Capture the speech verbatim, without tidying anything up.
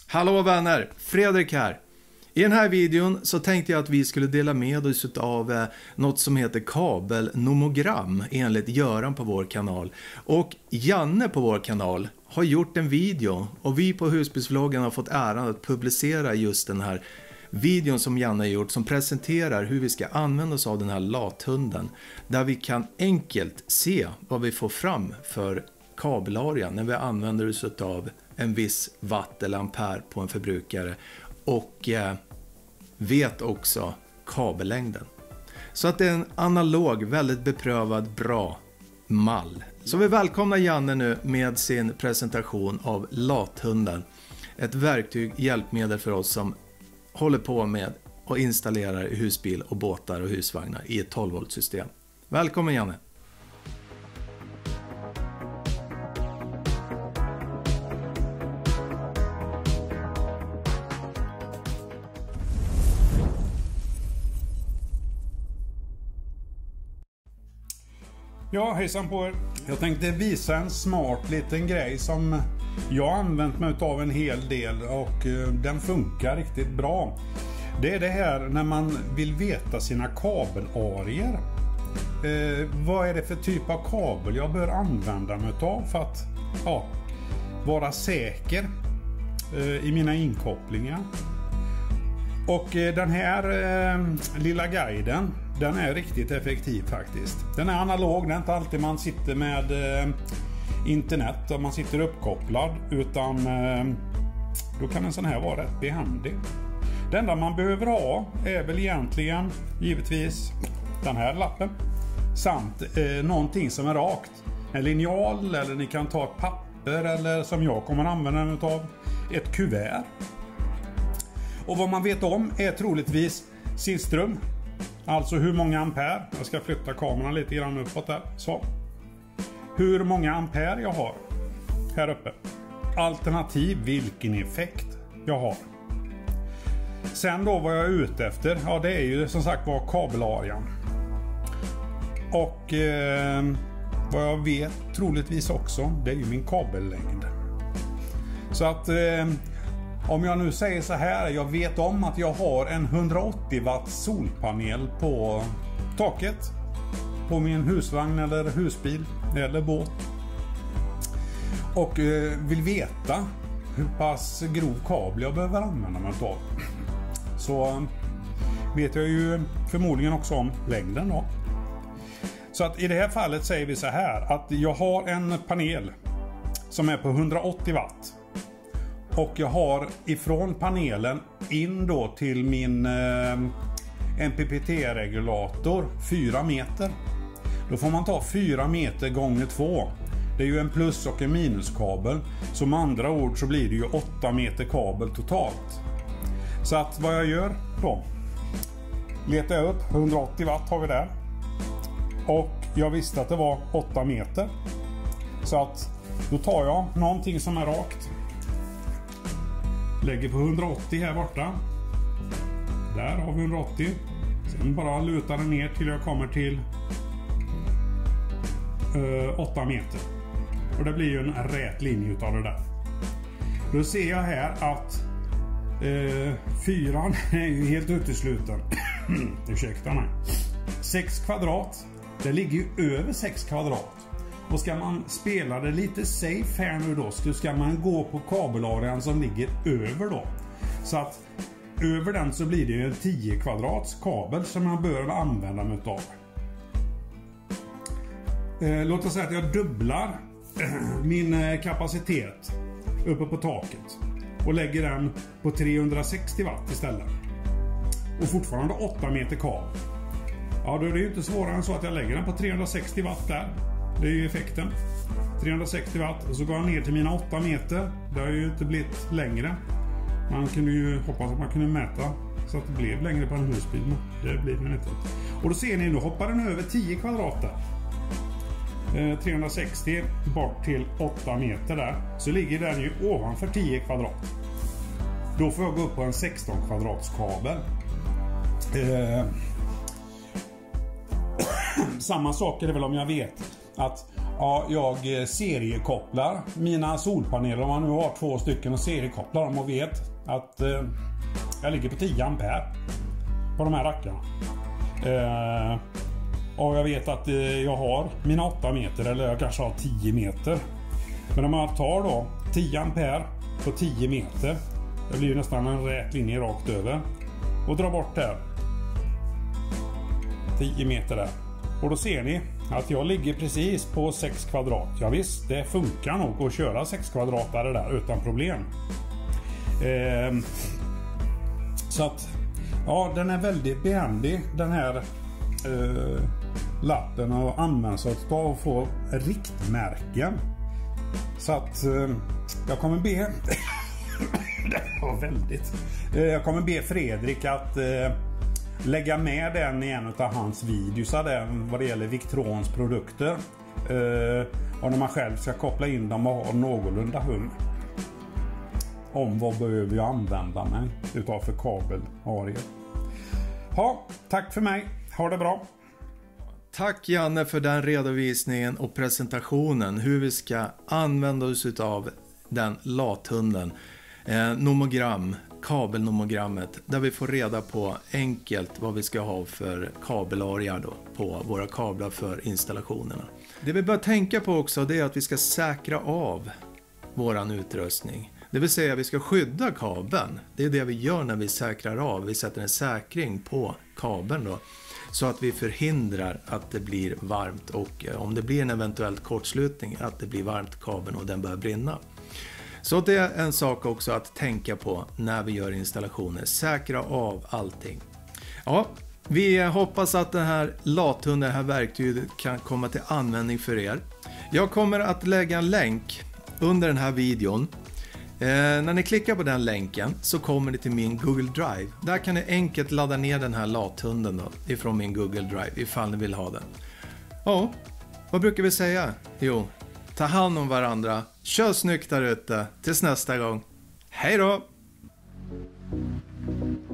Hallå vänner, Fredrik här. I den här videon så tänkte jag att vi skulle dela med oss av eh, något som heter kabelnomogram enligt Göran på vår kanal. Och Janne på vår kanal har gjort en video och vi på Husbilsvloggen har fått äran att publicera just den här videon som Janne har gjort som presenterar hur vi ska använda oss av den här lathunden. Där vi kan enkelt se vad vi får fram för kabelarea när vi använder oss av en viss watt eller ampere på en förbrukare och eh, vet också kabellängden. Så att det är en analog, väldigt beprövad, bra mall. Så vi välkomnar Janne nu med sin presentation av lathunden. Ett verktyg, hjälpmedel för oss som håller på med och installerar husbil och båtar och husvagnar i ett tolv volt system. Välkommen Janne! Ja, hejsan på er. Jag tänkte visa en smart liten grej som jag har använt mig av en hel del och uh, den funkar riktigt bra. Det är det här när man vill veta sina kabelarier. Uh, vad är det för typ av kabel jag bör använda mig av för att ja, vara säker uh, i mina inkopplingar. Och uh, den här uh, lilla guiden, den är riktigt effektiv faktiskt. Den är analog, det är inte alltid man sitter med eh, internet och man sitter uppkopplad, utan eh, då kan en sån här vara rätt behändig. Det enda man behöver ha är väl egentligen givetvis den här lappen samt eh, någonting som är rakt. En linjal, eller ni kan ta ett papper, eller som jag kommer använda mig av, ett kuvert. Och vad man vet om är troligtvis sin ström. Alltså hur många ampere, jag ska flytta kameran lite grann uppåt där, så. Hur många ampere jag har här uppe. Alternativ vilken effekt jag har. Sen då vad jag är ute efter, ja det är ju som sagt var kabelarian. Och eh, vad jag vet troligtvis också, det är ju min kabellängd. Så att... Eh, Om jag nu säger så här, jag vet om att jag har en hundraåttio watt solpanel på taket på min husvagn eller husbil eller båt. Och eh, vill veta hur pass grov kabel jag behöver använda mig av. Så vet jag ju förmodligen också om längden då. Så att i det här fallet säger vi så här att jag har en panel som är på hundraåttio watt. Och jag har ifrån panelen in då till min eh, M P P T-regulator fyra meter. Då får man ta fyra meter gånger två. Det är ju en plus- och en minuskabel. Så med andra ord så blir det ju åtta meter kabel totalt. Så att vad jag gör då. Letar jag upp, hundraåttio watt har vi där. Och jag visste att det var åtta meter. Så att då tar jag någonting som är rakt. Lägger på hundraåttio här borta. Där har vi hundraåttio. Sen bara lutar den ner till jag kommer till uh, åtta meter. Och det blir ju en rät linje utav det där. Då ser jag här att uh, fyran är ju helt utesluten. Ursäkta mig. sex kvadrat. Det ligger ju över sex kvadrat. Och ska man spela det lite safe här nu då, så ska man gå på kabelarian som ligger över då. Så att över den så blir det ju en tio kvadrats kabel som man bör använda mig av. Eh, låt oss säga att jag dubblar min kapacitet uppe på taket och lägger den på trehundrasextio watt istället. Och fortfarande åtta meter kabel. Ja, då är det ju inte svårare än så att jag lägger den på trehundrasextio watt där. Det är ju effekten. trehundrasextio watt. Och så går jag ner till mina åtta meter. Det har ju inte blivit längre. Man kunde ju hoppas att man kunde mäta så att det blev längre på en husbil. Men det blir det inte. Och då ser ni, nu hoppar den över tio kvadrat där. Eh, trehundrasextio bort till åtta meter där. Så ligger den ju ovanför tio kvadrat. Då får jag gå upp på en sexton kvadrats kabel. Eh, samma sak är det väl om jag vet att Ja, jag seriekopplar mina solpaneler, om man nu har två stycken, och seriekopplar dem och vet att eh, jag ligger på tio ampere på de här rackarna. Eh, och jag vet att eh, jag har mina åtta meter, eller jag kanske har tio meter. Men om man tar då tio ampere på tio meter, det blir ju nästan en rät linje rakt över, och drar bort där tio meter där. Och då ser ni att jag ligger precis på sex kvadrat. Ja visst, det funkar nog att köra sex kvadratare där utan problem. Eh, så att, ja, den är väldigt behändig, den här eh, lappen, och används att ta och få riktmärken. Så att eh, jag kommer be det var väldigt eh, jag kommer be Fredrik att eh, lägga med den i en av hans videos där, vad det gäller Victrons produkter. Eh, och när man själv ska koppla in dem och ha någorlunda hum om vad behöver jag använda mig utav för kabelarier. Ja, tack för mig. Ha det bra. Tack Janne för den redovisningen och presentationen hur vi ska använda oss av den lathunden. Eh, nomogram, kabelnomogrammet, där vi får reda på enkelt vad vi ska ha för kabelarier då på våra kablar för installationerna. Det vi bör tänka på också, det är att vi ska säkra av våran utrustning. Det vill säga vi ska skydda kabeln. Det är det vi gör när vi säkrar av. Vi sätter en säkring på kabeln då, så att vi förhindrar att det blir varmt, och om det blir en eventuellt kortslutning att det blir varmt kabeln och den börjar brinna. Så det är en sak också att tänka på när vi gör installationer. Säkra av allting. Ja, vi hoppas att den här lathunden, det här verktyget kan komma till användning för er. Jag kommer att lägga en länk under den här videon. Eh, när ni klickar på den länken så kommer ni till min Google Drive. Där kan ni enkelt ladda ner den här lathunden då, ifrån min Google Drive ifall ni vill ha den. Ja, vad brukar vi säga? Jo, ta hand om varandra. Kör snyggt där ute. Tills nästa gång. Hej då!